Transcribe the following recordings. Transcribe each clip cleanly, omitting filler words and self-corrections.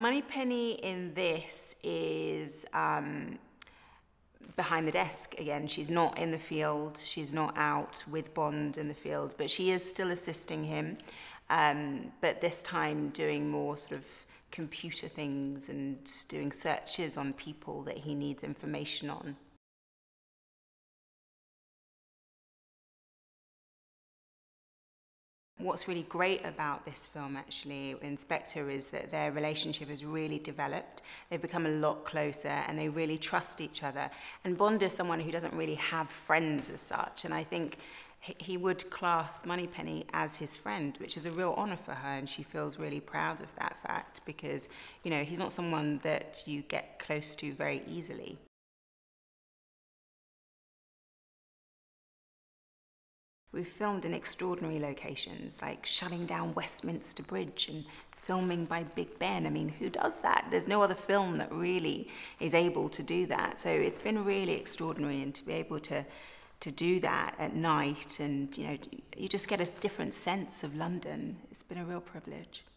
Moneypenny in this is behind the desk again. She's not in the field, she's not out with Bond in the field, but she is still assisting him, but this time doing more sort of computer things and doing searches on people that he needs information on. What's really great about this film, actually, in Spectre, is that their relationship has really developed. They've become a lot closer and they really trust each other. And Bond is someone who doesn't really have friends as such, and I think he would class Moneypenny as his friend, which is a real honor for her, and she feels really proud of that fact because, you know, he's not someone that you get close to very easily. We've filmed in extraordinary locations, like shutting down Westminster Bridge and filming by Big Ben. I mean, who does that? There's no other film that really is able to do that. So it's been really extraordinary, and to be able to do that at night, and you know, you just get a different sense of London. It's been a real privilege.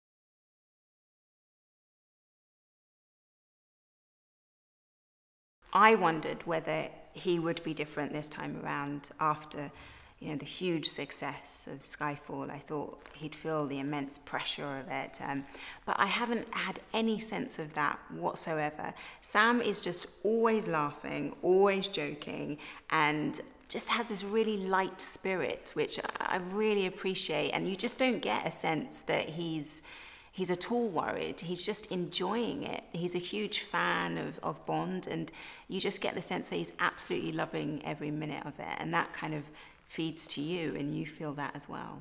I wondered whether he would be different this time around after, you know, the huge success of Skyfall. I thought he'd feel the immense pressure of it, but I haven't had any sense of that whatsoever. Sam is just always laughing, always joking, and just has this really light spirit, which I really appreciate, and you just don't get a sense that he's at all worried. He's just enjoying it. He's a huge fan of Bond, and you just get the sense that he's absolutely loving every minute of it, and that kind of feeds to you, and you feel that as well.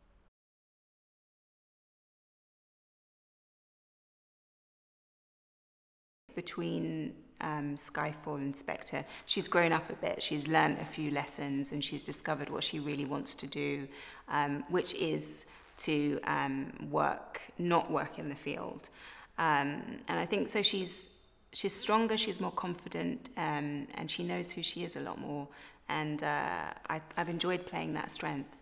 Between Skyfall and Spectre, she's grown up a bit. She's learned a few lessons, and she's discovered what she really wants to do, which is to not work in the field. And I think so she's stronger, she's more confident, and she knows who she is a lot more. And I've enjoyed playing that strength.